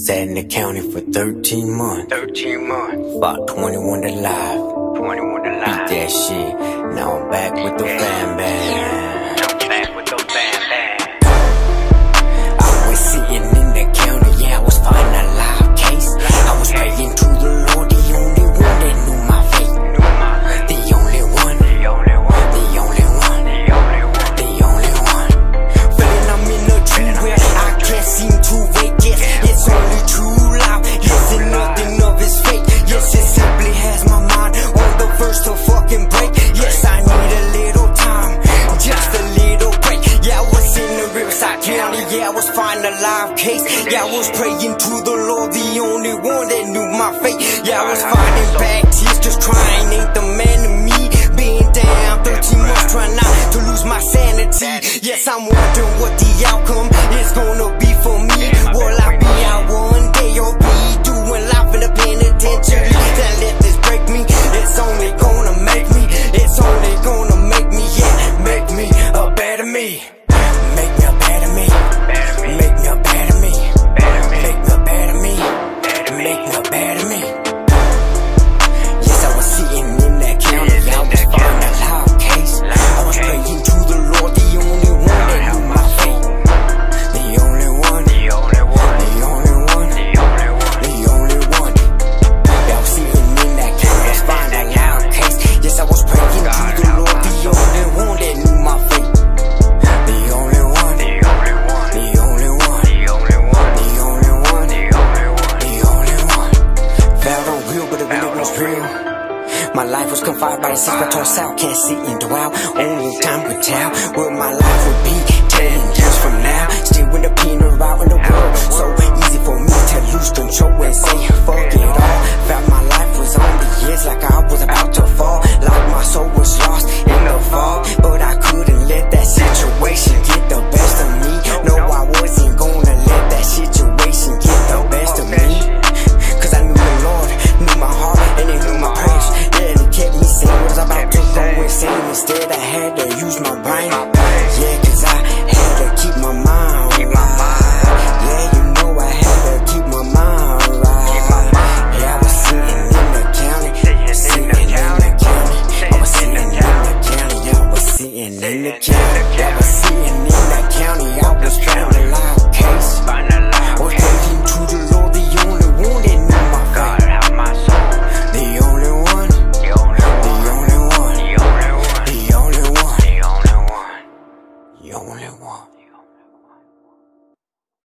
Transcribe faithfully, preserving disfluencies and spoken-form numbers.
Sat in the county for thirteen months. thirteen months. Fought twenty-one to life. twenty-one to life. Beat that shit. Now I'm back with the fan band. I'm back with the fan band. I was sitting in the county, yeah, I was fighting a live case. I was praying to the Lord, the only one that knew my fate. The only one. The only one. The only one. The only one. The only one. Feeling I'm in a dream where I can't seem to wake. Yes, it's only true love. Yes, and nothing of his fate. Yes, it simply has my mind on the verge to fucking break. Yes, I need a little time, just a little break. Yeah, I was in the Riverside County. Yeah, I was finding a live case. Yeah, I was praying to the Lord, the only one that knew my fate. Yeah, I was fighting back tears, just crying ain't the man to me. Being down thirteen months, trying not to lose my sanity. Yes, I'm wondering what the outcome is gonna be for me. Will I be out one day or be doing life in the penitentiary? Then let this break me. It's only gonna make me. It's only gonna make me. Yeah, make me a better me. Make me a better me. Make me a better me. Make me a better me. Make me a better me. Yes, I was sitting in that county. I was fighting a loud case. I was praying to the Lord, the only one that knew my fate. The only one. The only one. The only one. The only one. The only one. Yeah, I was sitting in that county. I was fighting a loud case. Yes, I was praying to the Lord, the only one that knew my fate. The only one. The only one. The only one. The only one. The only one. The only one. The only one. Felt unreal, but it really was real. My life was confined by the six by twelve south. Can't sit and dwell. Only time could tell what my life would be. Telling